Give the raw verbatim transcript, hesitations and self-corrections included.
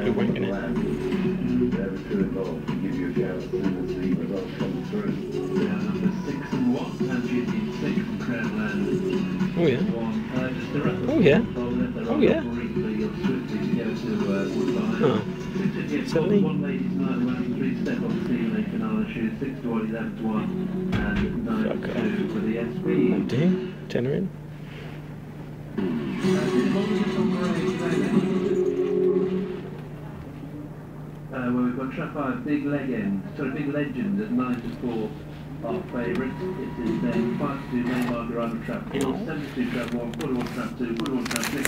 be wanking it. Whatever two involved can give you a shout as soon as the results come through. Now number six and one, Tangent in six from Crownland. Oh yeah. One, uh, just the rest Oh yeah. of Oh yeah. briefly or swiftly to go to uh, Woodbine. Oh. Certainly. One ladies night, one three step on Steve Lake and Anna shoes, six to one, eleven to one, and nine Okay. to two for the S B. Oh dear. Tenner in. Uh, well, we've got trap five, Big Legend, sorry, Big Legend at nine to four, our favourite. It is then five to two, main marker, trap four, seven to two, trap one, forty-one, trap two, forty-one, trap six.